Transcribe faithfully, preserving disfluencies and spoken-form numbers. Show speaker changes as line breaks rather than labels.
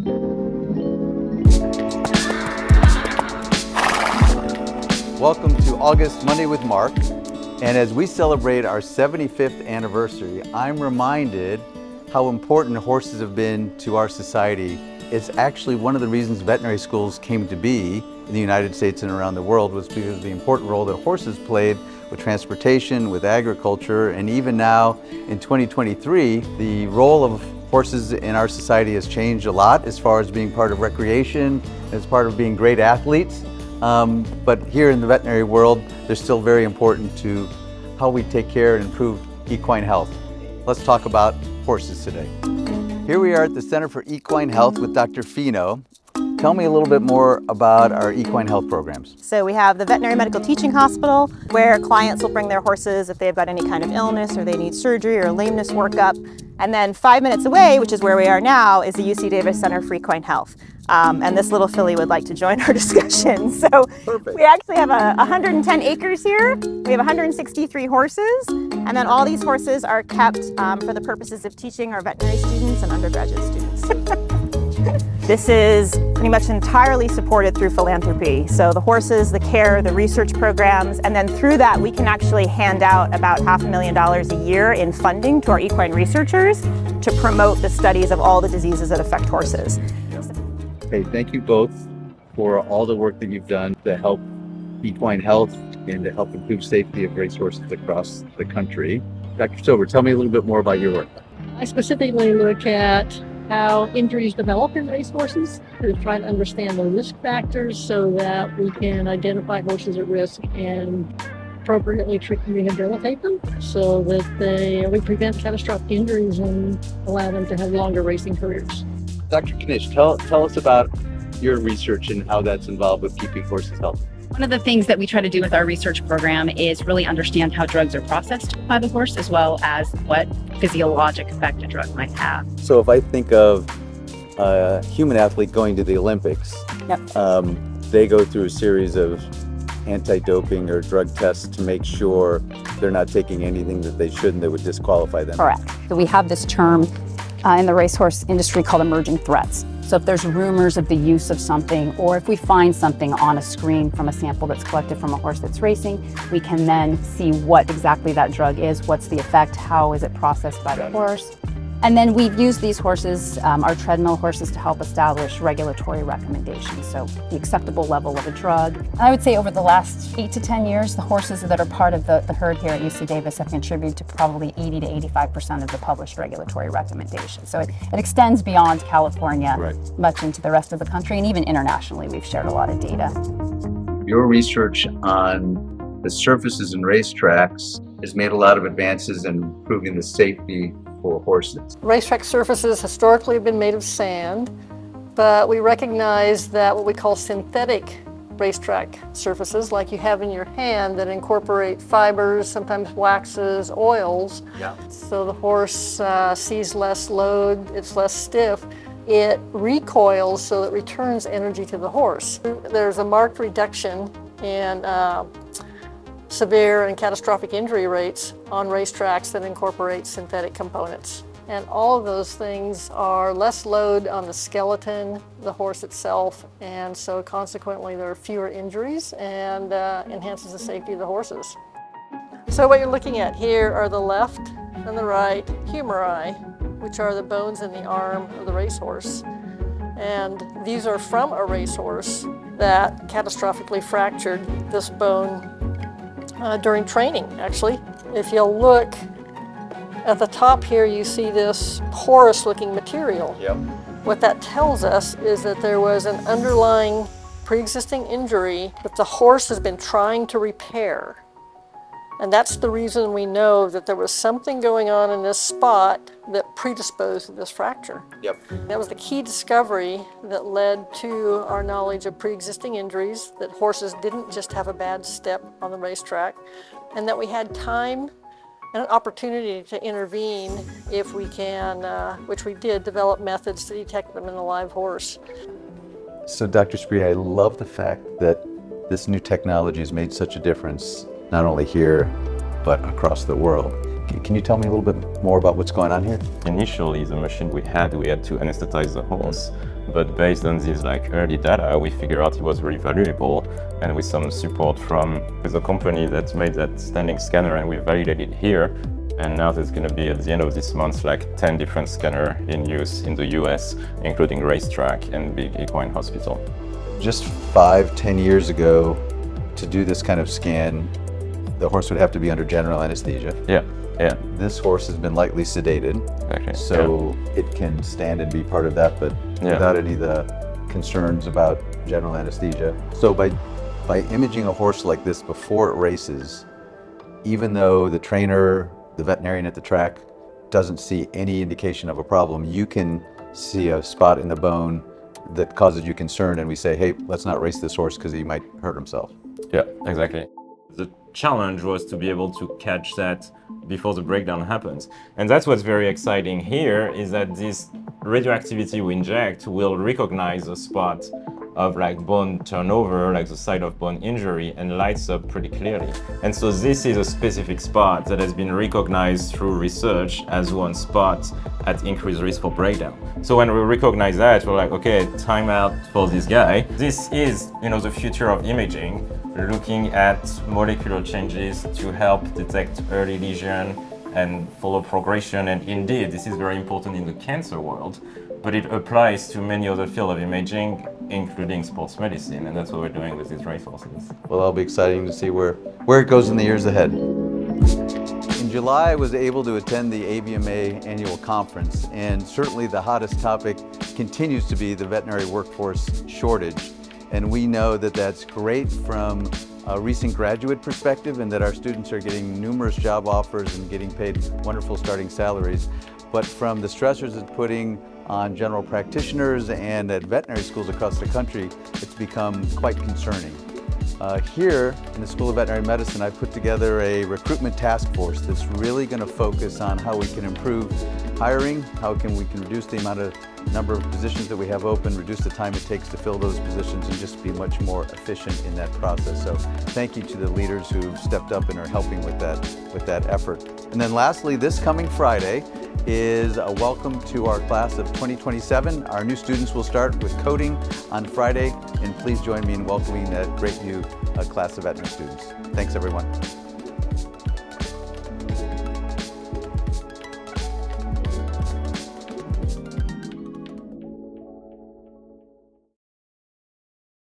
Welcome to August Monday with Mark, and as we celebrate our seventy-fifth anniversary, I'm reminded how important horses have been to our society. It's actually one of the reasons veterinary schools came to be in the United States and around the world, was because of the important role that horses played with transportation, with agriculture, and even now in twenty twenty-three, the role of horses in our society has changed a lot as far as being part of recreation, as part of being great athletes. Um, but here in the veterinary world, they're still very important to how we take care and improve equine health. Let's talk about horses today. Here we are at the Center for Equine Health with Doctor Fino. Tell me a little bit more about our equine health programs.
So we have the Veterinary Medical Teaching Hospital, where clients will bring their horses if they've got any kind of illness or they need surgery or lameness workup. And then five minutes away, which is where we are now, is the U C Davis Center for Equine Health. Um, and this little filly would like to join our discussion. So Perfect. We actually have a, one hundred ten acres here. We have one hundred sixty-three horses. And then all these horses are kept um, for the purposes of teaching our veterinary students and undergraduate students. This is pretty much entirely supported through philanthropy. So the horses, the care, the research programs, and then through that we can actually hand out about half a million dollars a year in funding to our equine researchers to promote the studies of all the diseases that affect horses.
Okay, thank you both for all the work that you've done to help equine health and to help improve safety of racehorses across the country. Doctor Silver, tell me a little bit more about your work.
I specifically look at how injuries develop in racehorses to try to understand the risk factors so that we can identify horses at risk and appropriately treat and rehabilitate them so that they we prevent catastrophic injuries and allow them to have longer racing careers.
Doctor Knish, tell, tell us about your research and how that's involved with keeping horses healthy.
One of the things that we try to do with our research program is really understand how drugs are processed by the horse, as well as what physiologic effect a drug might have.
So if I think of a human athlete going to the Olympics,
Yep.
um, they go through a series of anti-doping or drug tests to make sure they're not taking anything that they shouldn't that would disqualify them.
Correct. So we have this term uh, in the racehorse industry called emerging threats. So if there's rumors of the use of something, or if we find something on a screen from a sample that's collected from a horse that's racing, we can then see what exactly that drug is, what's the effect, how is it processed by the horse. And then we've used these horses, um, our treadmill horses, to help establish regulatory recommendations, so the acceptable level of a drug. And I would say over the last eight to ten years, the horses that are part of the, the herd here at U C Davis have contributed to probably eighty to eighty-five percent of the published regulatory recommendations. So it, it extends beyond California, right, much into the rest of the country, and even internationally we've shared a lot of data.
Your research on the surfaces and racetracks has made a lot of advances in improving the safety for horses.
Racetrack surfaces historically have been made of sand, but we recognize that what we call synthetic racetrack surfaces, like you have in your hand, that incorporate fibers, sometimes waxes, oils, yeah. So the horse uh, sees less load, it's less stiff. It recoils so it returns energy to the horse. There's a marked reduction in uh, severe and catastrophic injury rates on racetracks that incorporate synthetic components. And all of those things are less load on the skeleton, the horse itself, and so consequently there are fewer injuries and uh, enhances the safety of the horses. So what you're looking at here are the left and the right humeri, which are the bones in the arm of the racehorse. And these are from a racehorse that catastrophically fractured this bone Uh, during training, actually. If you'll look at the top here, you see this porous looking material.
Yep.
What that tells us is that there was an underlying pre-existing injury that the horse has been trying to repair. And that's the reason we know that there was something going on in this spot that predisposed to this fracture.
Yep.
That was the key discovery that led to our knowledge of pre-existing injuries, that horses didn't just have a bad step on the racetrack, and that we had time and an opportunity to intervene if we can, uh, which we did, develop methods to detect them in the live horse.
So Doctor Spree, I love the fact that this new technology has made such a difference, not only here, but across the world. Can you tell me a little bit more about what's going on here?
Initially, the machine we had, we had to anesthetize the horse. but based on this like early data, we figured out it was really valuable, and with some support from the company that made that standing scanner, and we validated it here. And now there's going to be, at the end of this month, like ten different scanners in use in the U S, including racetrack and big equine hospital.
Just five, ten years ago, to do this kind of scan, the horse would have to be under general anesthesia.
Yeah, yeah.
This horse has been lightly sedated,
Exactly.
so yeah. it can stand and be part of that, but
Yeah.
without any of the concerns about general anesthesia. So by, by imaging a horse like this before it races, even though the trainer, the veterinarian at the track doesn't see any indication of a problem, you can see a spot in the bone that causes you concern, and we say, hey, let's not race this horse because he might hurt himself.
Yeah, exactly. The challenge was to be able to catch that before the breakdown happens. And that's what's very exciting here, is that this radioactivity we inject will recognize a spot of like bone turnover, like the site of bone injury, and lights up pretty clearly. And so this is a specific spot that has been recognized through research as one spot at increased risk for breakdown. So when we recognize that, we're like, okay, time out for this guy. This is, you know, the future of imaging, looking at molecular changes to help detect early lesion and follow progression. And indeed, this is very important in the cancer world, but it applies to many other fields of imaging, including sports medicine, and that's what we're doing with these racehorses.
Well, that'll be exciting to see where, where it goes in the years ahead. In July, I was able to attend the A V M A annual conference, and certainly the hottest topic continues to be the veterinary workforce shortage. And we know that that's great from a recent graduate perspective, and that our students are getting numerous job offers and getting paid wonderful starting salaries. But from the stressors it's putting on general practitioners and at veterinary schools across the country, it's become quite concerning. Uh, here in the School of Veterinary Medicine, I put together a recruitment task force that's really going to focus on how we can improve hiring, how can we can reduce the amount of number of positions that we have open, reduce the time it takes to fill those positions, and just be much more efficient in that process. So thank you to the leaders who've stepped up and are helping with that, with that effort. And then lastly, this coming Friday is a welcome to our class of twenty twenty-seven. Our new students will start with coding on Friday, and please join me in welcoming that great new uh, class of veterinary students. Thanks, everyone.